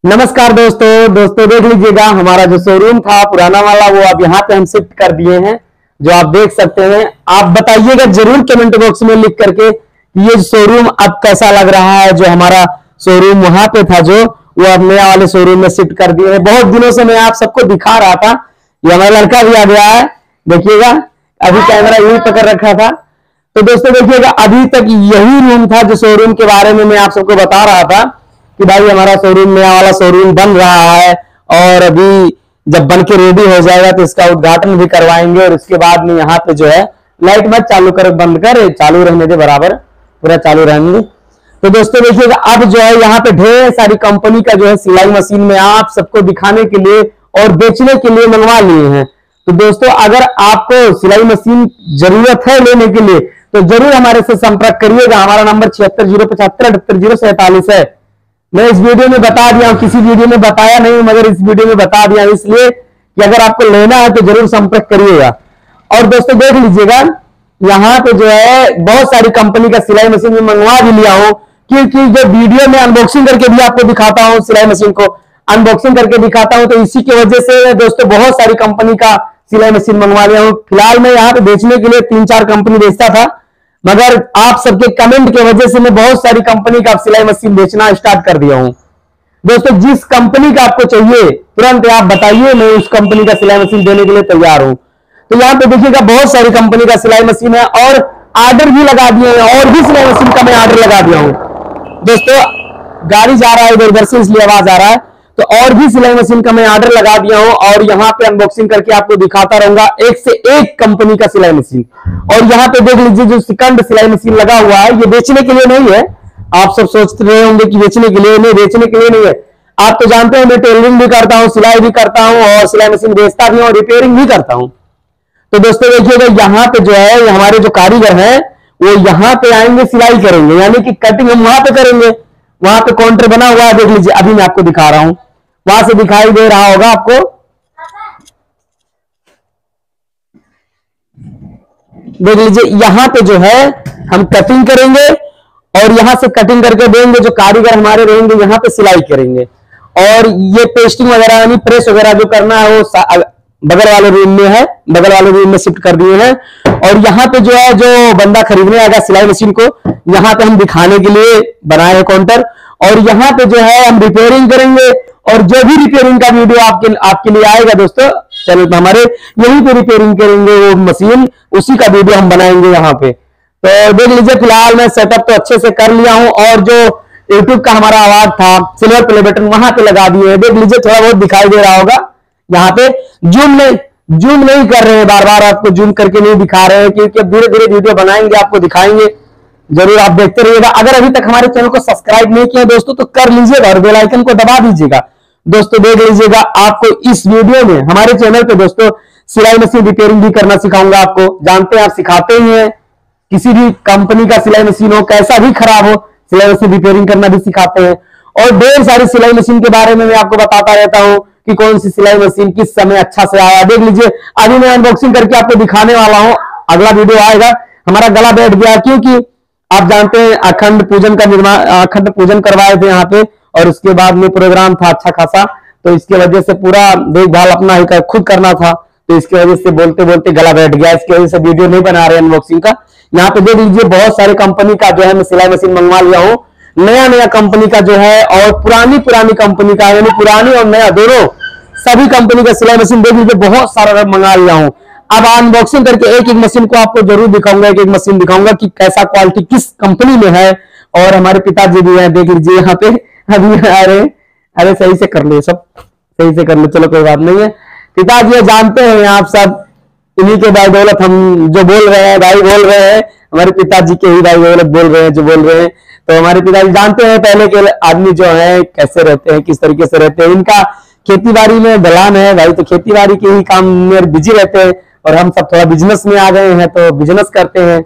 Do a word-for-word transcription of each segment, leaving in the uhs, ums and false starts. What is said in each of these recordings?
नमस्कार दोस्तों दोस्तों देख लीजिएगा हमारा जो शोरूम था पुराना वाला वो अब यहाँ पे हम शिफ्ट कर दिए हैं। जो आप देख सकते हैं, आप बताइएगा जरूर कमेंट बॉक्स में लिख करके कि ये शोरूम अब कैसा लग रहा है। जो हमारा शोरूम वहां पे था जो वो अब नया वाले शोरूम में शिफ्ट कर दिए हैं। बहुत दिनों से मैं आप सबको दिखा रहा था, ये हमारा लड़का भी आ गया है, देखिएगा अभी कैमरा यही पकड़ रखा था। तो दोस्तों देखिएगा अभी तक यही रूम था जो शोरूम के बारे में मैं आप सबको बता रहा था कि भाई हमारा शोरूम नया वाला शोरूम बन रहा है और अभी जब बन के रेडी हो जाएगा तो इसका उद्घाटन भी करवाएंगे। और इसके बाद में यहाँ पे जो है लाइट मत चालू कर, बंद कर, चालू रहने दे, बराबर पूरा चालू रहने दे। तो दोस्तों देखिएगा अब जो है यहाँ पे ढेर सारी कंपनी का जो है सिलाई मशीन में आप सबको दिखाने के लिए और बेचने के लिए मंगवा लिए हैं। तो दोस्तों अगर आपको सिलाई मशीन जरूरत है लेने के लिए तो जरूर हमारे से संपर्क करिएगा। हमारा नंबर छिहत्तर जीरो पचहत्तर अठहत्तर जीरो सैंतालीस है। मैं इस वीडियो में बता दिया हूं, किसी वीडियो में बताया नहीं मगर इस वीडियो में बता दिया इसलिए कि अगर आपको लेना है तो जरूर संपर्क करिएगा। और दोस्तों देख लीजिएगा यहाँ पे जो है बहुत सारी कंपनी का सिलाई मशीन में मंगवा भी लिया हूं, क्योंकि जो वीडियो में अनबॉक्सिंग करके भी आपको दिखाता हूं, सिलाई मशीन को अनबॉक्सिंग करके दिखाता हूं, तो इसी की वजह से दोस्तों बहुत सारी कंपनी का सिलाई मशीन मंगवा लिया हूं। फिलहाल मैं यहाँ पे बेचने के लिए तीन चार कंपनी बेचता था, मगर आप सबके कमेंट की वजह से मैं बहुत सारी कंपनी का सिलाई मशीन बेचना स्टार्ट कर दिया हूं। दोस्तों जिस कंपनी का आपको चाहिए तुरंत आप बताइए, मैं उस कंपनी का सिलाई मशीन देने के लिए तैयार हूं। तो यहाँ पे देखिएगा बहुत सारी कंपनी का सिलाई मशीन है और ऑर्डर भी लगा दिए हैं और भी सिलाई मशीन का मैं ऑर्डर लगा दिया हूं। दोस्तों गाड़ी जा रहा है इधर उधर से इसलिए आवाज आ रहा है, तो और भी सिलाई मशीन का मैं ऑर्डर लगा दिया हूं और यहाँ पे अनबॉक्सिंग करके आपको दिखाता रहूंगा एक से एक कंपनी का सिलाई मशीन। और यहाँ पे देख लीजिए जो सेकंड सिलाई मशीन लगा हुआ है ये बेचने के लिए नहीं है। आप सब सोच रहे होंगे कि बेचने के लिए, नहीं बेचने के लिए नहीं है। आप तो जानते हैं मैं टेलरिंग भी करता हूँ, सिलाई भी करता हूँ और सिलाई मशीन बेचता भी हूँ और रिपेयरिंग भी करता हूँ। तो दोस्तों देखिएगा यहाँ पे जो है हमारे जो कारीगर है वो यहाँ पे आएंगे, सिलाई करेंगे, यानी कि कटिंग हम वहां पे करेंगे। वहां पे काउंटर बना हुआ है, देख लीजिए अभी मैं आपको दिखा रहा हूं, वहां से दिखाई दे रहा होगा आपको। देख लीजिए यहाँ पे जो है हम कटिंग करेंगे और यहां से कटिंग करके देंगे, जो कारीगर हमारे रहेंगे यहाँ पे सिलाई करेंगे। और ये पेस्टिंग वगैरह यानी प्रेस वगैरह जो करना है वो बगल वाले रूम में है, बगल वाले रूम में शिफ्ट कर दिए हैं। और यहाँ पे जो है जो बंदा खरीदने आएगा सिलाई मशीन को, यहाँ पे हम दिखाने के लिए बनाए हैं काउंटर। और यहाँ पे जो है हम रिपेयरिंग करेंगे और जो भी रिपेयरिंग का वीडियो आपके आपके लिए आएगा दोस्तों चैनल पे हमारे, यहीं पे रिपेयरिंग करेंगे वो मशीन, उसी का वीडियो हम बनाएंगे यहाँ पे। तो देख लीजिए फिलहाल मैं सेटअप तो अच्छे से कर लिया हूँ और जो यूट्यूब का हमारा आवाज था सिल्वर प्ले बटन वहां पे लगा दिए हैं। देख लीजिए थोड़ा बहुत दिखाई दे रहा होगा, यहाँ पे जूम नहीं जूम नहीं कर रहे हैं, बार बार आपको जूम करके नहीं दिखा रहे हैं, क्योंकि धीरे धीरे वीडियो बनाएंगे आपको दिखाएंगे, जरूर आप देखते रहिएगा। अगर अभी तक हमारे चैनल को सब्सक्राइब नहीं किया दोस्तों तो कर लीजिएगा और बेल आइकन को दबा दीजिएगा। दोस्तों देख लीजिएगा आपको इस वीडियो में हमारे चैनल पे दोस्तों सिलाई मशीन रिपेयरिंग भी करना सिखाऊंगा। आपको जानते हैं आप सिखाते ही हैं, किसी भी कंपनी का सिलाई मशीन हो कैसा भी खराब हो सिलाई मशीन रिपेयरिंग करना भी सिखाते हैं। और ढेर सारी सिलाई मशीन के बारे में मैं आपको बताता रहता हूं कि कौन सी सिलाई मशीन किस समय अच्छा से आया। देख लीजिए अभी मैं अनबॉक्सिंग करके आपको दिखाने वाला हूं, अगला वीडियो आएगा। हमारा गला बैठ गया क्योंकि आप जानते हैं अखंड पूजन का निर्माण अखंड पूजन करवाए थे यहाँ पे और उसके बाद में प्रोग्राम था अच्छा खासा, तो इसकी वजह से पूरा देखभाल अपना ही कर, खुद करना था, तो इसकी वजह से बोलते बोलते गला बैठ गया। इसकी वजह से वीडियो नहीं बना रहे अनबॉक्सिंग का। यहाँ पे देख लीजिए बहुत सारे कंपनी का जो है मैं सिलाई मशीन मंगवा लिया हूँ, नया नया कंपनी का जो है और पुरानी पुरानी कंपनी का, यानी पुरानी और नया दोनों सभी कंपनी का सिलाई मशीन देख लीजिए बहुत सारा मंगा लिया हूँ। अब अनबॉक्सिंग करके एक एक मशीन को आपको जरूर दिखाऊंगा, एक एक मशीन दिखाऊंगा कि कैसा क्वालिटी किस कंपनी में है। और हमारे पिताजी भी हैं, देख लीजिए यहाँ पे अभी आ रहे, अरे सही से कर लो, सब सही से कर लो, चलो कोई बात नहीं है। पिताजी जानते हैं आप सब, इन्हीं के बदौलत हम जो बोल रहे हैं भाई बोल रहे हैं, हमारे पिताजी के ही भाई बदौलत बोल रहे हैं जो बोल रहे हैं। तो हमारे पिताजी जानते हैं पहले के आदमी जो है कैसे रहते हैं, किस तरीके से रहते हैं। इनका खेती बाड़ी में ढलान है भाई, तो खेती बाड़ी के ही काम में बिजी रहते हैं और हम सब थोड़ा बिजनेस में आ गए हैं तो बिजनेस करते हैं।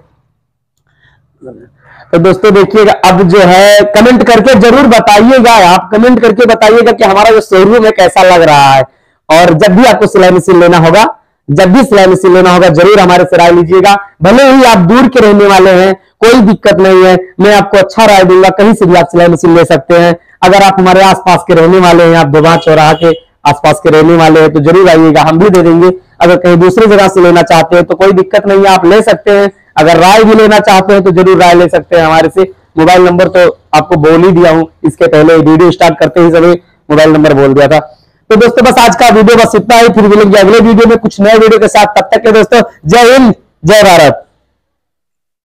तो दोस्तों देखिएगा अब जो है कमेंट करके जरूर बताइएगा, आप कमेंट करके बताइएगा कि हमारा जो शोरूम है कैसा लग रहा है। और जब भी आपको सिलाई मशीन लेना होगा जब भी सिलाई मशीन लेना होगा जरूर हमारे से राय लीजिएगा। भले ही आप दूर के रहने वाले हैं, कोई दिक्कत नहीं है, मैं आपको अच्छा राय दूंगा, कहीं से भी आप सिलाई मशीन ले सकते हैं। अगर आप हमारे आसपास के रहने वाले हैं, आप दोबारा चौराहा के आसपास के रहने वाले हैं, तो जरूर आइएगा, हम भी दे देंगे। अगर कहीं दूसरी जगह से लेना चाहते हैं तो कोई दिक्कत नहीं है, आप ले सकते हैं। अगर राय भी लेना चाहते हैं तो जरूर राय ले सकते हैं हमारे से। मोबाइल नंबर तो आपको बोल ही दिया हूं, इसके पहले वीडियो स्टार्ट करते ही सभी मोबाइल नंबर बोल दिया था। तो दोस्तों बस आज का वीडियो बस इतना ही, फिर मिलेंगे अगले वीडियो में कुछ नए वीडियो के साथ। तब तक के दोस्तों जय हिंद, जय भारत।